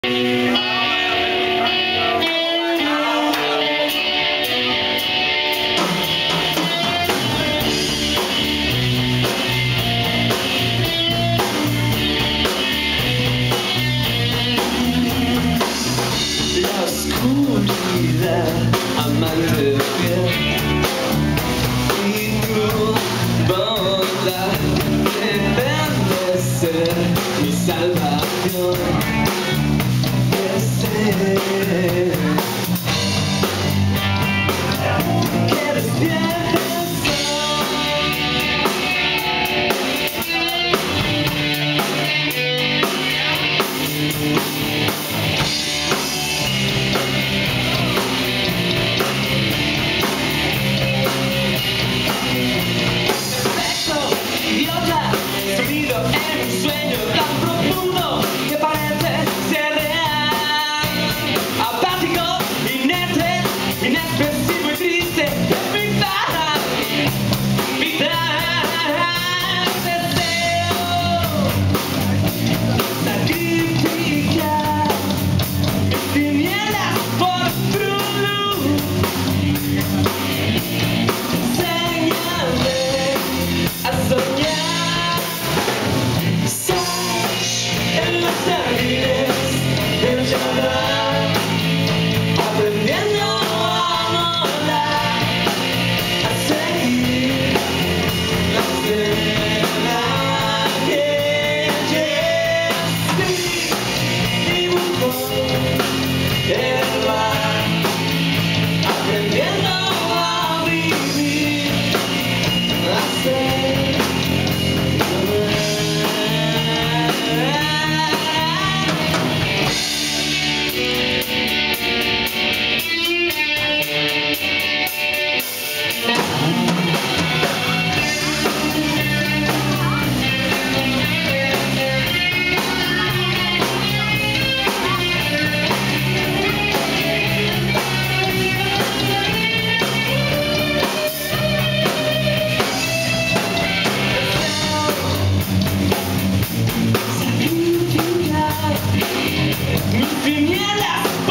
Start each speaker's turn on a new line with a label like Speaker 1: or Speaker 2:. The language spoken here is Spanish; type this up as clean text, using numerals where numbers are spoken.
Speaker 1: La oscuridad, amante fiel, y tu bondad depende ser mi salvación. Que despiertes idiota, sumido en un sueño tan profundo que parece ser real. Apático, inerte, inexpresivo y triste, es vital, vital. Deseo sacrificar mis tinieblas por tu luz. Enséñame a soñar, en los jardines del Jardín, aprendiendo a volar, a seguir la estela que llevas. Dibujo el mar, aprendiendo a vivir, a ser. Mis tinieblas